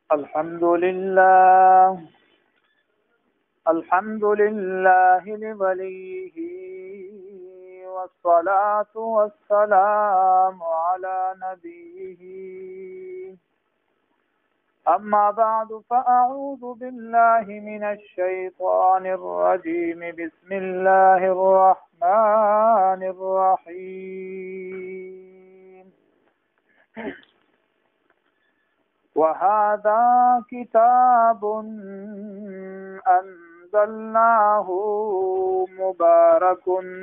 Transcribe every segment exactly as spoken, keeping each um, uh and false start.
الحمد لله الحمد لله لوليه والصلاة والسلام على نبيه أما بعد فأعوذ بالله من الشيطان الرجيم بسم الله الرحمن الرحيم وهذا كتاب أنزلناه مبارك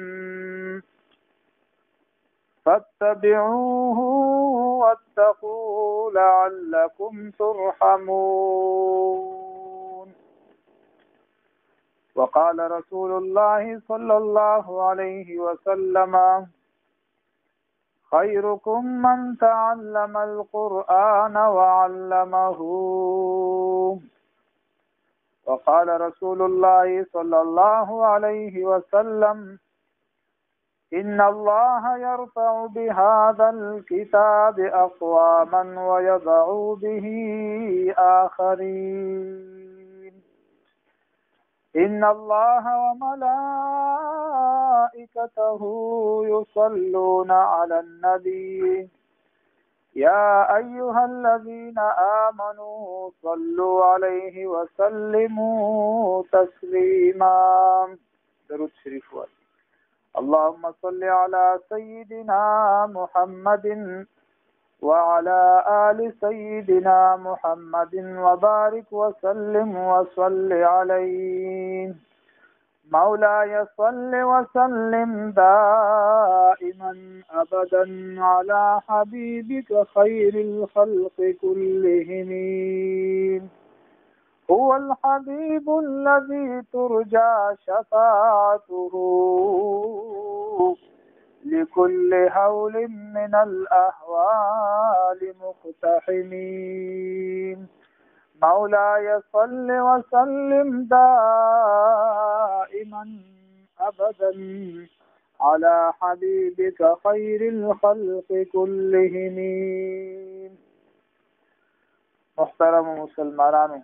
فاتبعوه واتقوا لعلكم ترحمون وقال رسول الله صلى الله عليه وسلم خيركم من تعلم القرآن وعلمه وقال رسول الله صلى الله عليه وسلم إن الله يرفع بهذا الكتاب أقواما ويضع به آخرين إن الله وملائكته يصلون على النبي يا أيها الذين آمنوا صلوا عليه وسلموا تسليما درود شريف والي. اللهم صل على سيدنا محمد وعلى آل سيدنا محمد وبارك وسلم وصل عليه مولاي صل وسلم دائما أبدا على حبيبك خير الخلق كلهم هو الحبيب الذي ترجى شفاعته لكل هول من الأهوال مقتحمين مولاي صل وسلم دائما أبدا على حبيبك خير الخلق كلهم. محترم مسلمانانو،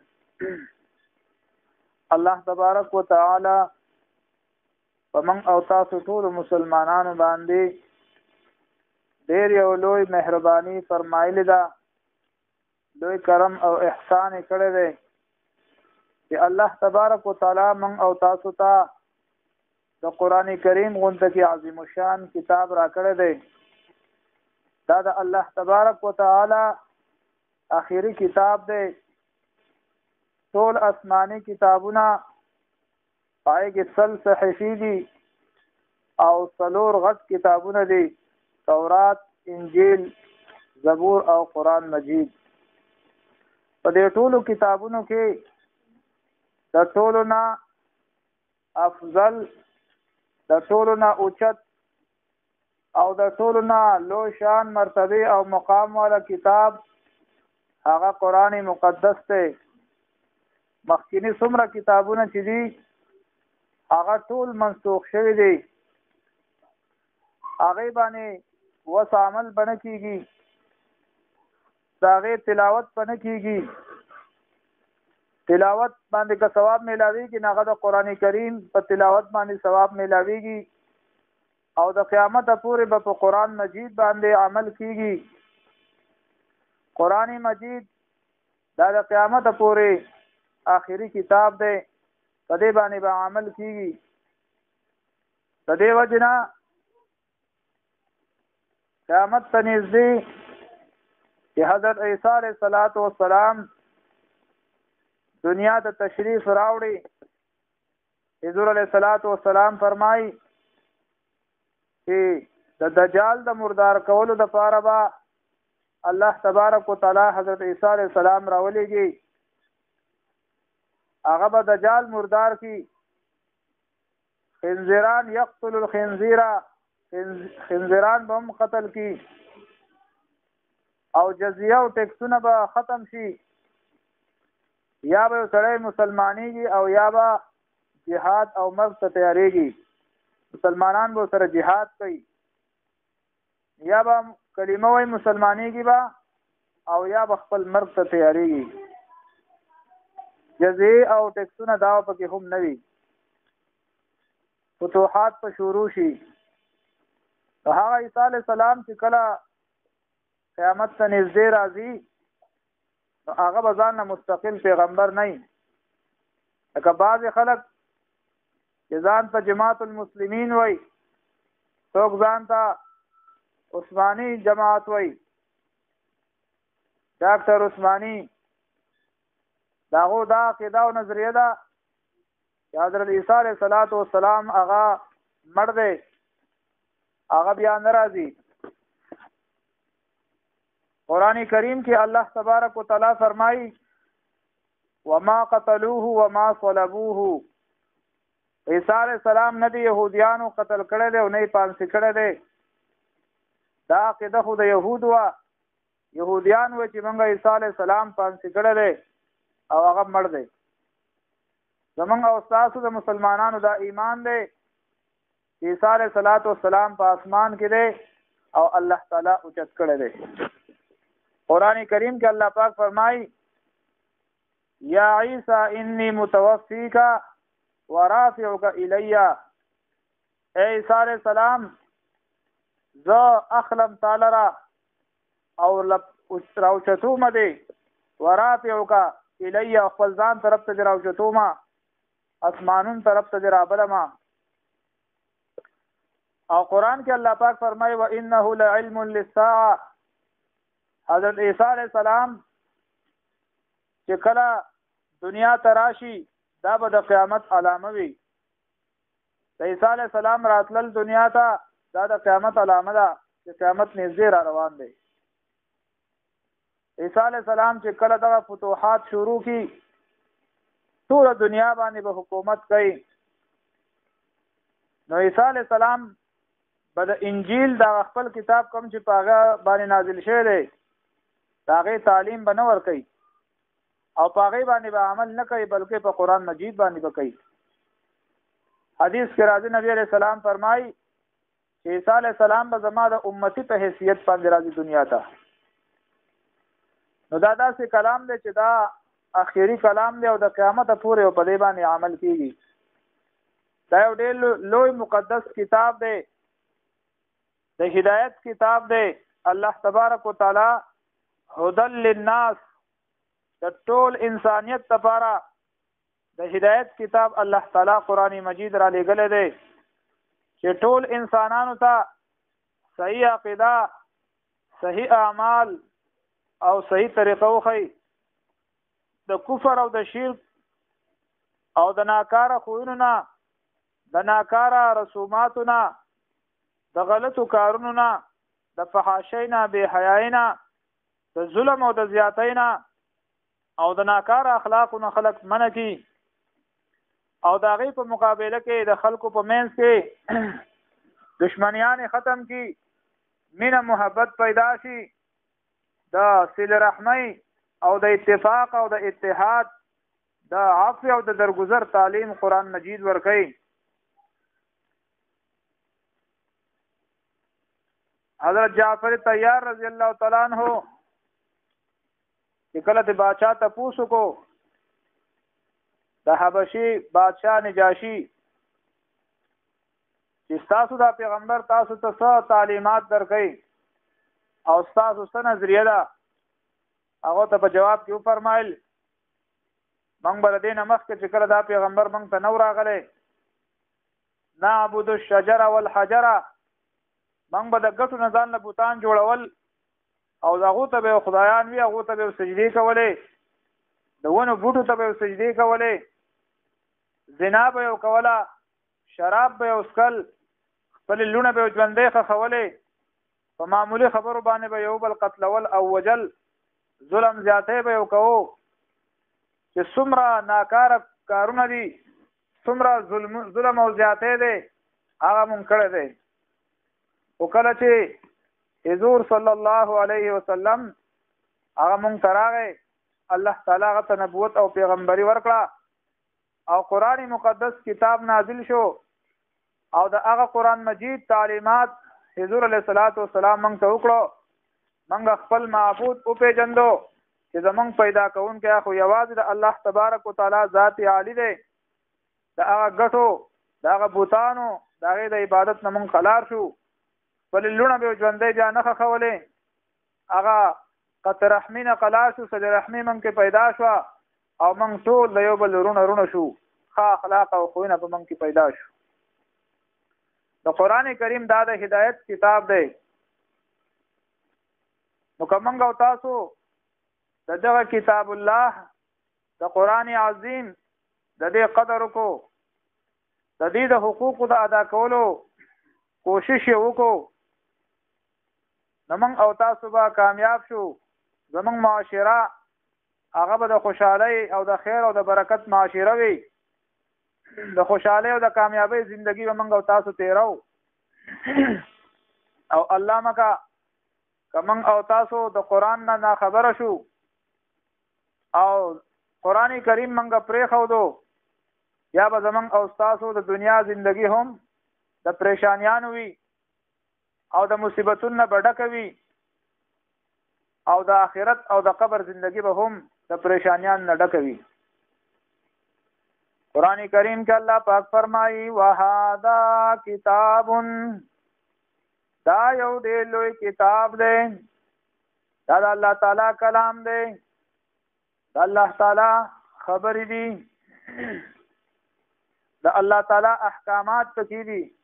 الله تبارک و تعالی پمن او تاسو ټول مسلمانانو باندې ډېر یو لوی مهرباني فرمایلی ده، لوی کرم او احسان کړی دی چې الله تبارک و تعالی من او تاسو ته د قرآن کریم غونډه کې عظیم الشان کتاب را کړی دی. دا د الله تبارک و تعالی آخري کتاب دی. ټول آسماني کتابونه پای کې سل صحیفې دي او څلور غټ کتابونه دي، تورات، انجیل، زبور او قرآن مجید. په دې ټولو کتابونو کې د ټولو نه افضل، د ټولو نه اوچت او د ټولو نه لوی شان مرتبه او مقام والا کتاب هغه قرآن مقدس دی. مخکینی څومره کتابونه چې دي هغه ټول منسوخ شوي دي، هغې باندې وس عمل به نه کېږي، د هغې تلاوت به نه کېږي. تلاوت باندې که ثواب میلاویږي نو هغه د قرآن کریم په تلاوت باندې ثواب میلاویږي او د قیامت پورې به په قرآن مجید باندې عمل کېږي. قرآن مجید دا د قیامت پورې آخري کتاب دی، په دې باندې به عمل کېږي. د دې وجې نه قیامت ته نږدې چې حضرت عیسی علیه السلام دنیا ته تشریف راوړي، حضور علیه السلام فرمایي چې د دجال د مردار کولو دپاره به الله تبارک و تعالی حضرت عیسی علیه السلام راولېږي. هغه به دجال مردار کی، خنزیران یقتل الخنزیره، خنزیران به هم قتل کی او جزیه او ټیکسونه به ختم شي. یا به سړی مسلمانېږي او یا به جهاد او مرګ ته تیارېږي. مسلمانان به سره جهاد کوي، یا به کلمه وای مسلمانېږي به او یا به خپل مرګ ته تیارېږي. جزیه او ټکسونه دا پکې هم نه وي. فتوحات په شروع شي. هغه عیسی علیه السلام چې کله قیامت ته نږدې راځي نو هغه به ځان نه مستقل پیغمبر نه وي. لکه بعضې خلک چې ځان ته جماعت المسلمین وایي، څوک ځان ته عثماني جماعت وایي، ډاکټر عثماني، د هغو دا عقیده او نظریه ده چې حضرت عیسی علیه السلام هغه مړ دی، هغه بیا نه راځي. قرآن کریم کې الله تبارک وتعالی فرمایي وما قتلوه وما صلبوه. عیسی علیه السلام نه دی یهودیانو قتل کړی دی او نه یې پانسي کړی دی. دا عقیده خو د یهود وه. یهودیان وایي چې موږ عیسی علیه السلام پانسي کړی دی او هغه مړ دی. زمونږ او ستاسو د مسلمانانو دا ایمان دی چې عیسی علیه السلام په اسمان کې دی او الله تعالی اوچت کړی دی. قرآن کریم کې الله پاک فرمایي یا عیسی انی متوفیک ورافعک الی. اے عیسی علیہ السلام زه اخلم تعالی را او راوچتوم دی ورافعک الی، خپل ځان طرف ته دی راوچتوم، اسمانون طرف ته دی رابلم. او قرآن کې الله پاک فرمایي وانه لعلم للساعه. حضرت عیسی علیہ السلام چې کله دنیا ته راشي دا به د قیامت علامه وي. د عیسی علیہ السلام راتلل دنیا ته دا د قیامت علامه ده چې قیامت نږدې را روان دی. عیسی علیہ السلام چې کله دغه فتوحات شروع کی ټول دنیا باندې به حکومت کوي. نو عیسی علیہ السلام به د انجیل دا خپل کتاب کوم چې په هغه باندې نازل شوی دی د هغې تعلیم به نه ورکوي او په هغې باندې به عمل نه کوي بلکې په قرآن مجید باندې به کوي. حدیث کې راځي نبی علیہ السلام فرمایي چې عیسی علیہ السلام به زما د امتی په حیثیت باندې راځي دنیا ته. نو دا داسې کلام دی چې دا اخیری کلام دی او د قیامت پورې په دې باندې عمل کیږي. دا یو ډېر لوی مقدس کتاب دی، د هدایت کتاب دی. الله تبارک وتعالی هدل للناس د ټول انسانیت لپاره د هدایت کتاب الله تعالی قرآن مجید را لېږلی دی چې ټول انسانانو ته صحیح عقیده، صحیح اعمال او صحیح طریقه وښیي. د کفر او د شرک او د ناکاره خویونو نه، د ناکاره رسوماتو نه، د غلطو کارونو نه، د فحاشۍ نه، بې حیایۍ نه، د ظلم او د زیاتۍ نه او د ناکاره اخلاقو نه خلق منع کی او د هغې په مقابله کې د خلکو په منځ کې دشمنیان ختم کی، مینه محبت پیدا شي، د صله رحمۍ او د اتفاق او د اتحاد، د عفو او د درگذر تعلیم قرآن مجید ورکوي. حضرت جعفر طیار رضی الله تعالی عنہ چې کله د بادشاہ تپوس وکړو د حبشي بادشاہ نجاشي چې ستاسو دا پیغمبر تاسو ته څه تعلیمات درکوي او ستاسو څه نظریه ده، هغه ته په جواب کې وفرمایل موږ به د دې نه مخکې چې کله دا پیغمبر موږ ته نه و راغلی نعبد الشجر والحجر، موږ به د ګټو نه ځان له بوتان جوړول او د هغو ته به خدایان وي، هغو ته به سجدې کولې، د ونو بوټو ته به سجدې کولې، زنا به یې کوله، شراب به یې وڅښل، خپلې لوڼه به یې ژوندۍ ښخولې، په معمولي خبرو باندې به یو بل قتلول او وجل، ظلم زیاتی به یې کوو. چې څومره ناکاره کارونه دي، څومره ظلم او زیاتی دی هغه مونږ کړی دی. خو کله چې حضور صلی الله علیه وسلم هغه مونږ ته راغی، الله تعالی هغه ته نبوت او پیغمبري ورکړه او قرآن مقدس کتاب نازل شو او د هغه قرآن مجید تعلیمات حضور علیه الصلاۃ والسلام مونږ ته وکړو. مونږ خپل معبود وپېژندو چې زمونږ پیدا کوونکی خو یوازې د الله تبارک وتعالی ذات عالی دی. د هغه ګټو د هغه بوتانو د هغې د عبادت نه مونږ خلار شو. بلې لوڼه به ژوندی بیا نه ښخولې، هغه قطع رحمي نه خلاص شو، صدر رحمي مونږ کې پیدا شوه او مونږ ټول د یو بل رونه رونه شو، ښه اخلاق او خویونه په مونږ کې پیدا شو. د قرآن کریم دا د هدایت کتاب دی. نو که مونږ او تاسو د دغه کتاب الله د قرآن عظیم د دې قدر وکړو، د دې د حقوقو د ادا کولو کوشش یې وکړو، نو موږ او تاسو به کامیاب شو. زموږ معاشره هغه به د خوشحالۍ او د خیر او د برکت معاشره وي. د خوشحالۍ او د کامیابۍ زندگی به موږ او تاسو تیرو. او الله مکه که موږ او تاسو د قرآن نه ناخبره شو او قرآن کریم موږ پرېښودو، یا به زموږ او تاسو د دنیا زندگی هم د پریشانیانو وي او د مصیبتونو نه به ډکه وي، او د آخرت او د قبر زندگی به هم د پریشانیان نه ډکه وي. قرآن کریم کې الله پاک فرمایي وهذا کتاب، دا یو ډېر لوی کتاب دی، دا د الله تعالی کلام دی، د الله تعالی خبرې دي، د الله تعالی احکامات پکې دي،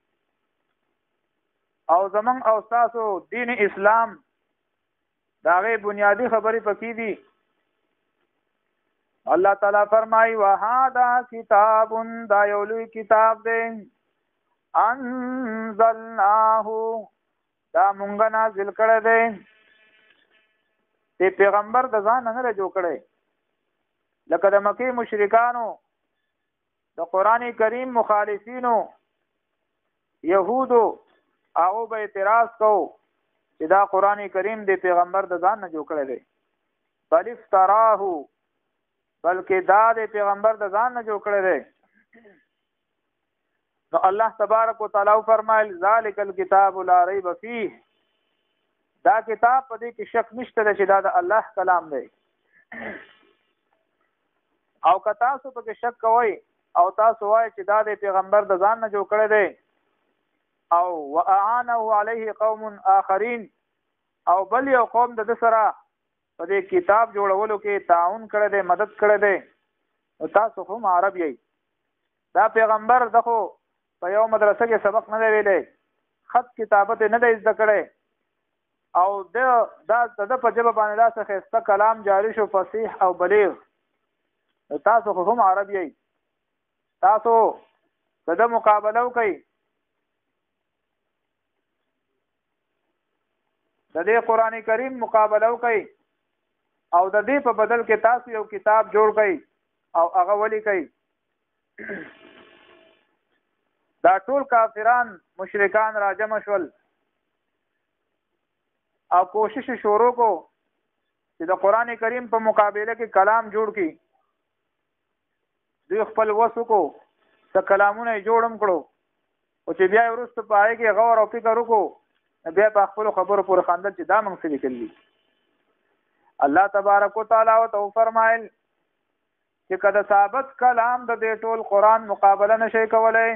او زمون او تاسو دین اسلام دا غي بنیادی خبرې پکې دي. الله تعالی فرمایي وهذا کتاب، دا یو لوی کتاب دی، انزلناه، دا مونږ نازل کړی دی. ته پیغمبر د ځان نه جوړ کړی، لکه د مکی مشرکانو، د قرآن کریم مخالفینو، یهودو، هغه به اعتراض کو چې دا قرآن کریم د پیغمبر د ځان نه جوړ کړی دی. بل افتراه، بلکې دا د پیغمبر د ځان نه جوړ کړی دی. نو الله تبارک وتعالى فرمایل ذالک الکتاب لا ریب فیه، دا کتاب په دې کې شک نشته چې دا د الله کلام دی. او که تاسو په کې شک کوئ او تاسو وایئ چې دا د پیغمبر د ځان نه جوړ کړی دی، او واعانه علیه قوم آخرین، او بل یو قوم د سره په دې کتاب جوړولو کې تعاون کړی دی، مدد کړی دی، نو تاسو هم عرب یې. دا پیغمبر دغه په یو مدرسه کې سبق نه دی ویلی، خط کتابت نه دی زده کړی، او د دا د په ژبه باندې داسې ښایسته کلام جاری شو، فصیح او بلیغ. نو تاسو هم عرب یې، تاسو د ده مقابله وکئ، د دې قرآن کریم مقابله وکئ، او د دې په بدل کې تاسو یو کتاب جوړ کئ او هغه ولیکئ. دا ټول کافران مشرکان راجمع شول او کوشش شروع کو چې د قرآن کریم په مقابله کې کلام جوړ کړي. دوی خپل وسو کو څه کلامونه جوړم کړو، او چې بیا وروسته په هغې کې غور او فکر وکړو، بیا په خپلو خبرو پورې خندل چې دا موږ څه لیکلي دي. الله تبارک وتعالی ورته وفرمایل چې که د ثابت کلام د دې ټول قرآن مقابله نشئ کولی،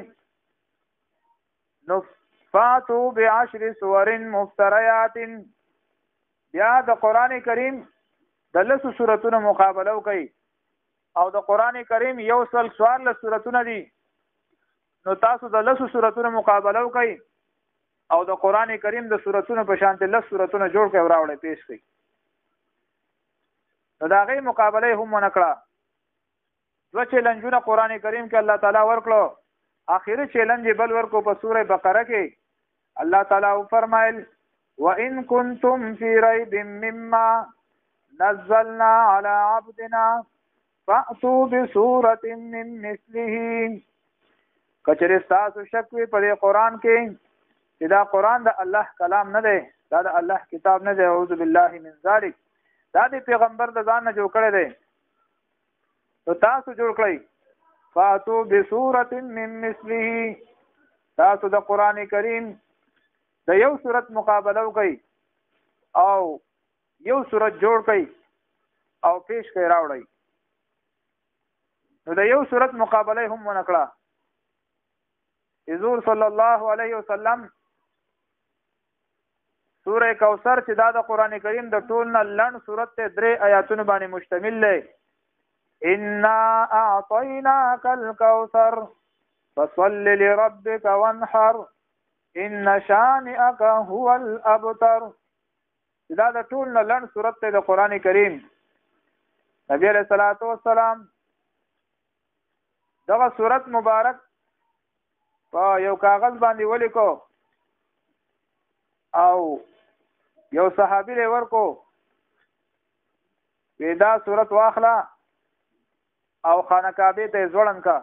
نو فاتو بعشر سور مفتریات، بیا د قرآن کریم د لسو سورتونو مقابله وکړئ. او د قرآن کریم یو سل څوارلس سورتونه دي، نو تاسو د لسو سورتونو مقابله وکړئ او د قرآن کریم د سورتونو په شان لس سورتونه جوړ کړئ او راوړئ پیش کړئ. نو د هغې مقابله یې هم ونه کړه. دوه چیلنجونه قرآن کریم کې الله تعالی ورکړو، آخري چیلنج بل ورکو په سوره بقره کې. الله تعالی وفرمایل وَإِن كُنتُمْ فِي رَيْبٍ مِّمَّا نَزَّلْنَا عَلَى عَبْدِنَا فَأْتُوا بِسُورَةٍ مِّن مِّثْلِهِ، کچره تاسو شک وي په دې قرآن کې چې دا قرآن د الله کلام نه دی، دا د الله کتاب نه دی، اعوذ بالله من ذلک، دا د پیغمبر د ځان نه جوړ کړی دی، نو تاسو جوړ کړئ. فَأْتُوا بِسُورَةٍ مِّن مِّثْلِهِ، تاسو د قرآن کریم د یو سورت مقابله وکړئ او یو سورت جوړ کړئ او پیش کې راوړی. نو د یو صورت مقابله هم ونکړه. حضور صلی الله علیه وسلم سوره کوثر چې دا د قران کریم د ټول نه لنډ صورت ته درې آیاتونو باندې مشتمل دی. انا اعطیناک الکوثر فصل لربک وانحر ان شانئک هو الابتر. دا د ټول نه لنډ صورت ته د قران کریم. نبی علیہ الصلوۃ والسلام دغه صورت مبارک په یو کاغذ باندې ولیکو او یو صحابي له ورکو ودا صورت واخلا او خانه کعبه ته ځوړن کا.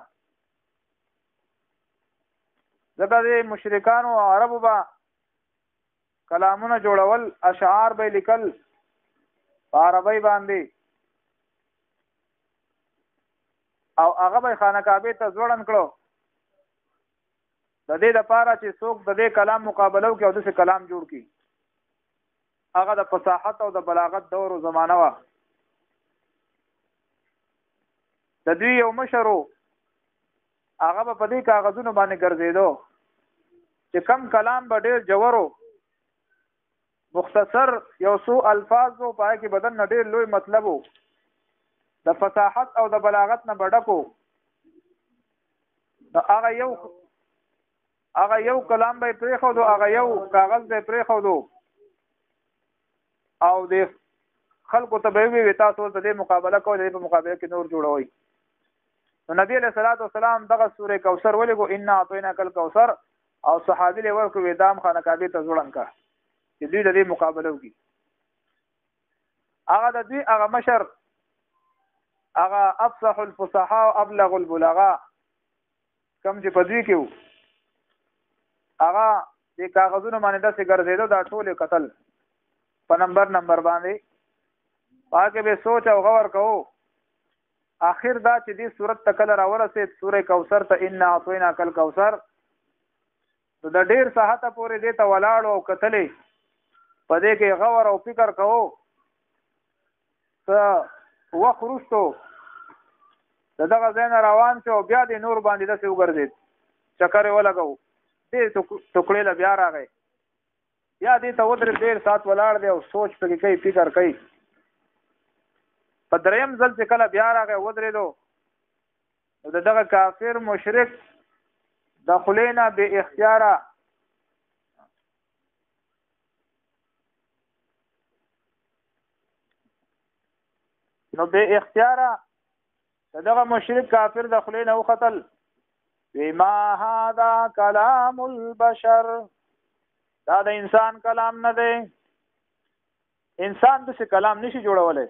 ځکه د مشرکانو او عربو با کلامونه جوړول اشعار به لیکل په عربی باندې او هغه به خانه کعبه ته ځوړن کړو د دې لپاره چې څوک د دې کلام مقابله وکړي او د څه کلام جوړ کړي. هغه د فصاحت او د بلاغت دور او زمانہ وا. د دوی یو مشرو هغه په دې کاغذونو باندې ګرځیدو چې کم کلام به ډېر جوړو مختصر یو څو الفاظ او پای کې بدن نه ډېر لوی مطلب وو د فصاحت او د بلاغت نه بډکو. دا هغه یو هغه یو کلام به پرې خو دو هغه یو کاغذ به پرې خو دو او د خلکو ته به وي تاسو د دې مقابله کوئ په مقابله کې نور جوړوي. نو نبی علیہ الصلوۃ والسلام دغه سوره کوثر ولګو ان اعطیناک الکوثر او صحابي له ورکو ودام خانه کعبه ته ځوړن کا چې دوی د دې مقابله وکړي. هغه د دوی هغه مشر هغه افصح الفصحاء ابلغ البلغاء کوم چې په دوی کې وو هغه د کاغذونو باندې داسې ګرځېدو دا ټول قتل په نمبر نمبر باندې پاکه به سوچ او غور کوو. آخر دا چې دې صورت تکل راورسید سوره کوثر ته ان اعطیناک الکوثر نو د ډیر ساحته پورې دې ته ولاړ او کتلې په دې کې غور او فکر کوو. څه وخت وروستو دغه ځای نه روان شو بیا دې نور باندې داسې وګرځېد چکر یې ولګو دې ټوکړې له بیا راغی بیا دې ته ودرېد ډېر ساعت ولاړ دی او سوچ پکې کوي فکر کوي. په دریم ځل چې کله بیا راغی ودرېدو نو د دغه کافر مشرک د خولې نه بې اختیاره نو بې اختیاره د دغه مشرک کافر د خولې نه وختل وی ما هذا کلام البشر. دا د انسان کلام نه دی. انسان داسې کلام نشي جوړولی.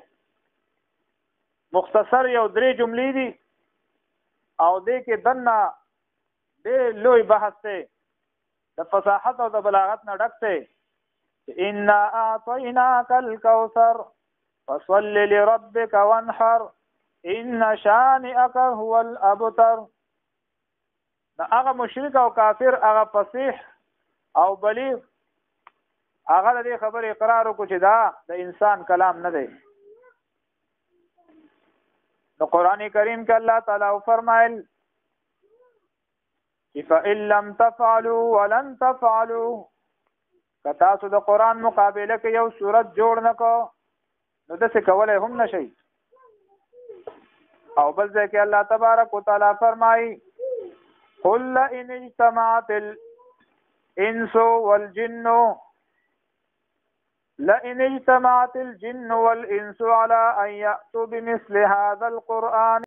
مختصر یو درې جملې دي او دې کې دنه ډېر لوی بحث دی د فصاحت او د بلاغت نه ډک دی. انا اعطیناک الکوثر فصل لربک وانحر ان شانئک هو الابتر. دا هغه مشرک او کافر هغه فصیح او بلیغ هغه د دې خبرې اقرار وکړو چې دا د انسان کلام نه دی. نو قرآن کریم کې الله تعالی فرمایل چې فإن لم تفعلوا ولن تفعلوا که تاسو د قرآن مقابله کې یو صورت جوړ نه کو نو داسې کولی هم نشئ. او بل ځای کې الله تبارک وتعالی فرمایي قل لئن اجتمعت الانس والجن لئن اجتمعت الجن والانس على ان يأتوا بمثل هذا القرآن